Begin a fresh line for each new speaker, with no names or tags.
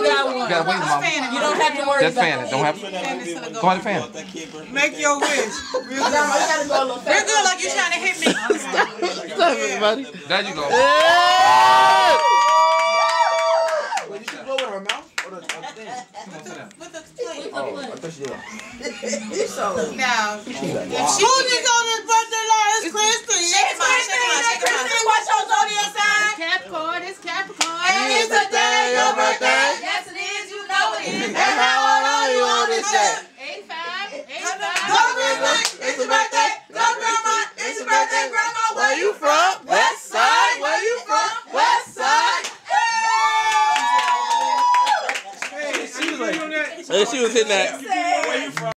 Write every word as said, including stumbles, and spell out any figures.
got one.
You gotta wait, mama.
You don't have to worry
Just
about
fan it.
it.
Don't have to. Go ahead and fan it.
Make your wish. Real good.
Grandma, you gotta go a little
Real
fast.
good, like you trying to hit me.
Stop it, buddy.
There you go.
Yeah!
Wait, you should blow in her mouth? Or the, or the thing?
With the plate.
Oh, I thought she did.
Now, if she
Who's this on his birthday line? It's Kristen.
shake him out, shake him out, shake him out.
Kristen, what's your zodiac sign?
Capricorn, it's Capricorn.
And it's the day your birthday.
Yes, it is. You know it is.
And how old are you on this day?
eighty-five,
Go,
eighty-five.
Kristen. It's your birthday. Go, Grandma. It's your birthday, Grandma.
Where you from? West side. Where you from? West side.
Hey, she was like,
And she was hitting that.
where you from?